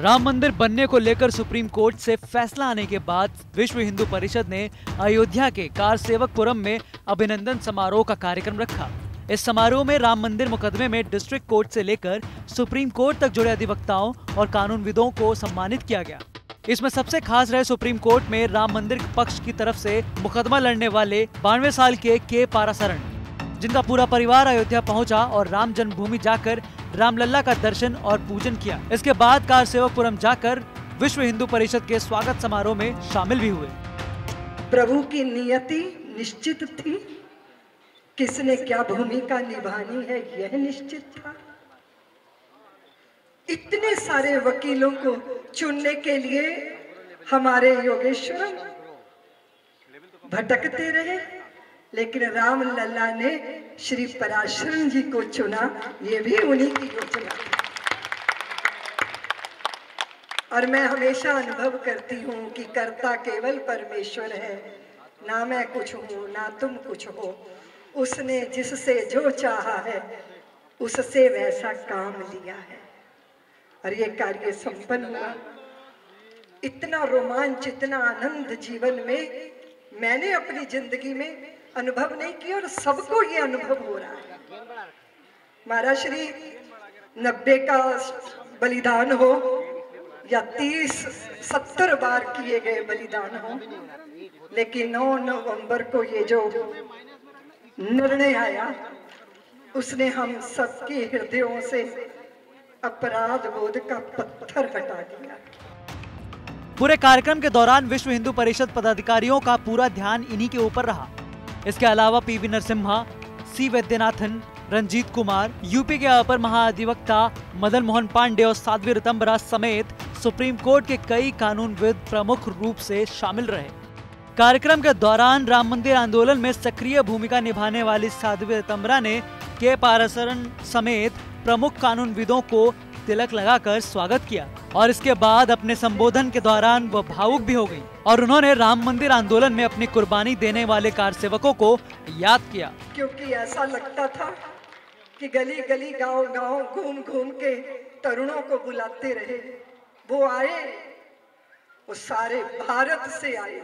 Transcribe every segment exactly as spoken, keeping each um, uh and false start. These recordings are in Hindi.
राम मंदिर बनने को लेकर सुप्रीम कोर्ट से फैसला आने के बाद विश्व हिंदू परिषद ने अयोध्या के कारसेवकपुरम में अभिनंदन समारोह का कार्यक्रम रखा। इस समारोह में राम मंदिर मुकदमे में डिस्ट्रिक्ट कोर्ट से लेकर सुप्रीम कोर्ट तक जुड़े अधिवक्ताओं और कानूनविदों को सम्मानित किया गया। इसमें सबसे खास रहे सुप्रीम कोर्ट में राम मंदिर पक्ष की तरफ से मुकदमा लड़ने वाले बानवे साल के के पारासरण, जिनका पूरा परिवार अयोध्या पहुंचा और राम जन्मभूमि जाकर रामलला का दर्शन और पूजन किया। इसके बाद कारसेवकपुरम जाकर विश्व हिंदू परिषद के स्वागत समारोह में शामिल भी हुए। प्रभु की नियति निश्चित थी, किसने क्या भूमिका निभानी है यह निश्चित था। इतने सारे वकीलों को चुनने के लिए हमारे योगेश्वर भटकते रहे, लेकिन रामलला ने श्री पराशरण जी को चुना। ये भी उन्हीं की योजना थी। और मैं हमेशा अनुभव करती हूँ कि कर्ता केवल परमेश्वर है, ना मैं कुछ हूँ ना तुम कुछ हो। उसने जिससे जो चाहा है उससे वैसा काम लिया है और ये कार्य संपन्न हुआ। इतना रोमांच, इतना आनंद जीवन में मैंने अपनी जिंदगी में अनुभव नहीं किया और सबको ये अनुभव हो रहा है। महाराज श्री नब्बे का बलिदान हो या तीस सत्तर बार किए गए बलिदान हो, लेकिन नौ नवंबर को ये जो निर्णय आया उसने हम सबके हृदयों से अपराध बोध का पत्थर हटा दिया। पूरे कार्यक्रम के दौरान विश्व हिंदू परिषद पदाधिकारियों का पूरा ध्यान इन्हीं के ऊपर रहा। इसके अलावा PV Narasimha, C Vaidyanathan, Ranjit Kumar, UP के अपर महाधिवक्ता मदन मोहन पांडे और साध्वी ऋतंबरा समेत सुप्रीम कोर्ट के कई कानूनविद प्रमुख रूप से शामिल रहे। कार्यक्रम के दौरान राम मंदिर आंदोलन में सक्रिय भूमिका निभाने वाली साध्वी ऋतंबरा ने के पारासरण समेत प्रमुख कानूनविदों को तिलक लगाकर स्वागत किया और इसके बाद अपने संबोधन के दौरान वह भावुक भी हो गई और उन्होंने राम मंदिर आंदोलन में अपनी कुर्बानी देने वाले कारसेवकों को याद किया। क्योंकि ऐसा लगता था कि गली गली गांव गांव घूम घूम के तरुणों को बुलाते रहे। वो आए, वो सारे भारत से आए,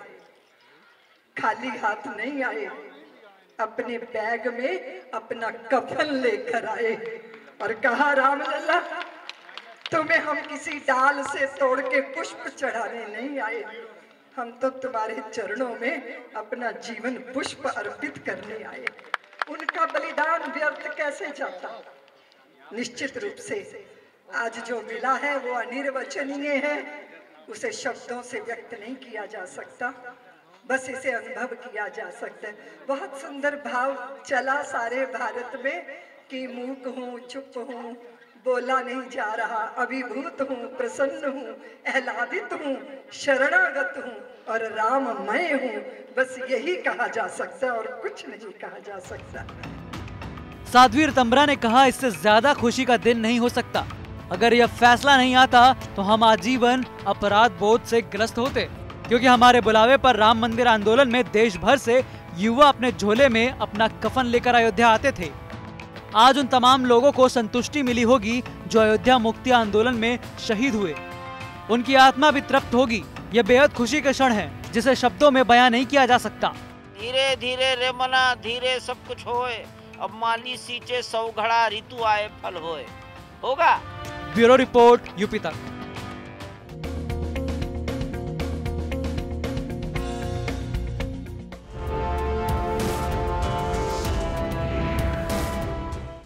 खाली हाथ नहीं आए, अपने बैग में अपना कफन लेकर आए और कहा, रामलला तुम्हें हम किसी डाल से तोड़ के पुष्प चढ़ाने नहीं आए, हम तो तुम्हारे चरणों में अपना जीवन पुष्प अर्पित करने आए। उनका बलिदान व्यर्थ कैसे जाता? निश्चित रूप से आज जो मिला है वो अनिर्वचनीय है, उसे शब्दों से व्यक्त नहीं किया जा सकता, बस इसे अनुभव किया जा सकता है। बहुत सुंदर भाव चला सारे भारत में कि मूक हूँ, चुप हूँ, बोला नहीं जा रहा, अभिभूत हूँ, प्रसन्न हूँ, आह्लादित हूँ, शरणागत हूँ और राममय हूँ। बस यही कहा जा सकता है और कुछ नहीं कहा जा सकता। साध्वी ऋतंबरा ने कहा, इससे ज्यादा खुशी का दिन नहीं हो सकता। अगर यह फैसला नहीं आता तो हम आजीवन अपराध बोध से ग्रस्त होते, क्योंकि हमारे बुलावे पर राम मंदिर आंदोलन में देश भर से युवा अपने झोले में अपना कफन लेकर अयोध्या आते थे। आज उन तमाम लोगों को संतुष्टि मिली होगी जो अयोध्या मुक्ति आंदोलन में शहीद हुए। उनकी आत्मा भी तृप्त होगी। यह बेहद खुशी का क्षण है जिसे शब्दों में बयां नहीं किया जा सकता। धीरे धीरे रे मना, धीरे सब कुछ होए, अब माली सींचे सौ घड़ा, ऋतु आए फल होए। होगा। ब्यूरो रिपोर्ट, यूपी तक।